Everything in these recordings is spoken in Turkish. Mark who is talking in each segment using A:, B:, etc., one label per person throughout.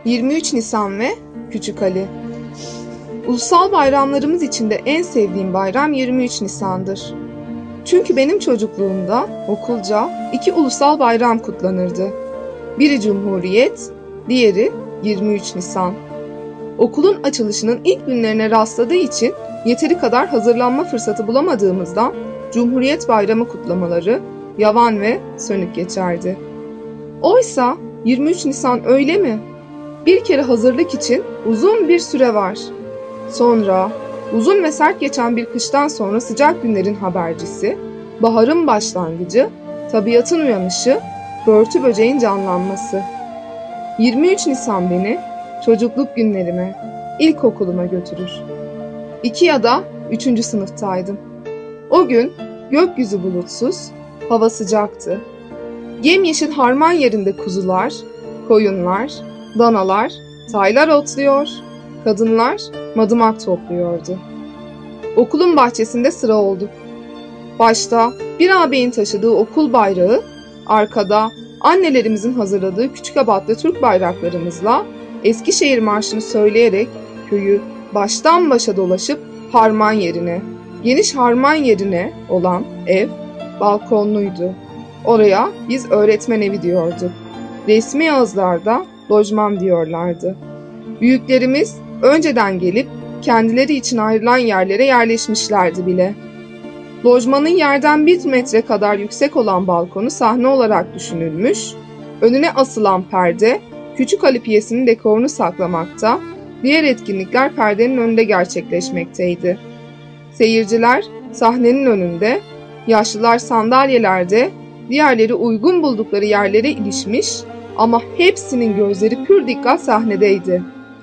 A: 23 Nisan ve Küçük Ali. Ulusal bayramlarımız içinde en sevdiğim bayram 23 Nisan'dır. Çünkü benim çocukluğumda okulca 2 ulusal bayram kutlanırdı. Biri Cumhuriyet, diğeri 23 Nisan. Okulun açılışının ilk günlerine rastladığı için yeteri kadar hazırlanma fırsatı bulamadığımızdan Cumhuriyet Bayramı kutlamaları yavan ve sönük geçerdi. Oysa 23 Nisan öyle mi? Bir kere hazırlık için uzun bir süre var. Sonra uzun ve sert geçen bir kıştan sonra sıcak günlerin habercisi, baharın başlangıcı, tabiatın uyanışı, börtü böceğin canlanması. 23 Nisan beni çocukluk günlerime, ilkokuluma götürür. 2 ya da 3. sınıftaydım. O gün gökyüzü bulutsuz, hava sıcaktı. Yemyeşil harman yerinde kuzular, koyunlar, danalar, taylar otluyor, kadınlar madımak topluyordu. Okulun bahçesinde sıra olduk. Başta bir ağabeyin taşıdığı okul bayrağı, arkada annelerimizin hazırladığı Küçükabatlı Türk bayraklarımızla Eskişehir Marşı'nı söyleyerek köyü baştan başa dolaşıp harman yerine, geniş harman yerine olan ev balkonluydu. Oraya biz öğretmen evi diyorduk. Resmi ağızlarda lojman diyorlardı. Büyüklerimiz önceden gelip kendileri için ayrılan yerlere yerleşmişlerdi bile. Lojmanın yerden 1 metre kadar yüksek olan balkonu sahne olarak düşünülmüş, önüne asılan perde Küçük Ali piyesinin dekorunu saklamakta, diğer etkinlikler perdenin önünde gerçekleşmekteydi. Seyirciler sahnenin önünde, yaşlılar sandalyelerde, diğerleri uygun buldukları yerlere ilişmiş ama hepsinin gözleri pür dikkat sahnedeydi.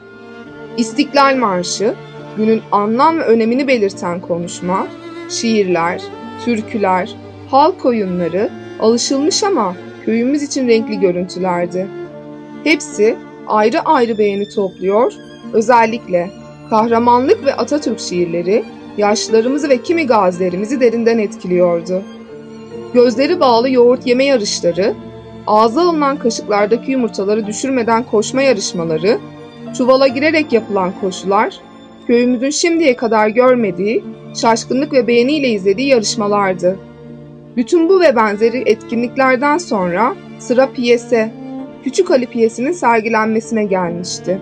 A: İstiklal Marşı, günün anlam ve önemini belirten konuşma, şiirler, türküler, halk oyunları alışılmış ama köyümüz için renkli görüntülerdi. Hepsi ayrı ayrı beğeni topluyor, özellikle kahramanlık ve Atatürk şiirleri yaşlılarımızı ve kimi gazilerimizi derinden etkiliyordu. Gözleri bağlı yoğurt yeme yarışları, ağza alınan kaşıklardaki yumurtaları düşürmeden koşma yarışmaları, çuvala girerek yapılan koşular, köyümüzün şimdiye kadar görmediği, şaşkınlık ve beğeniyle izlediği yarışmalardı. Bütün bu ve benzeri etkinliklerden sonra sıra piyese, Küçük Ali piyesinin sergilenmesine gelmişti.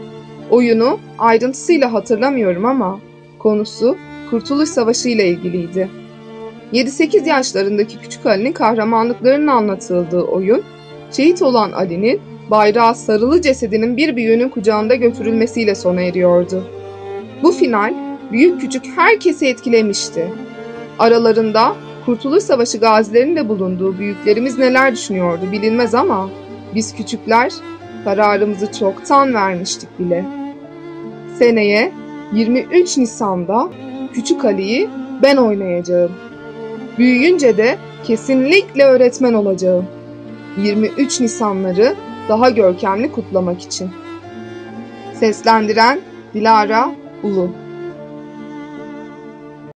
A: Oyunu ayrıntısıyla hatırlamıyorum ama konusu Kurtuluş Savaşı ile ilgiliydi. 7-8 yaşlarındaki Küçük Ali'nin kahramanlıklarının anlatıldığı oyun, şehit olan Ali'nin bayrağa sarılı cesedinin bir büyüğünün kucağında götürülmesiyle sona eriyordu. Bu final büyük küçük herkesi etkilemişti. Aralarında Kurtuluş Savaşı gazilerinin de bulunduğu büyüklerimiz neler düşünüyordu bilinmez ama biz küçükler kararımızı çoktan vermiştik bile. Seneye 23 Nisan'da Küçük Ali'yi ben oynayacağım. Büyüyünce de kesinlikle öğretmen olacağım. 23 Nisanları daha görkemli kutlamak için. Seslendiren Dilara Ulu.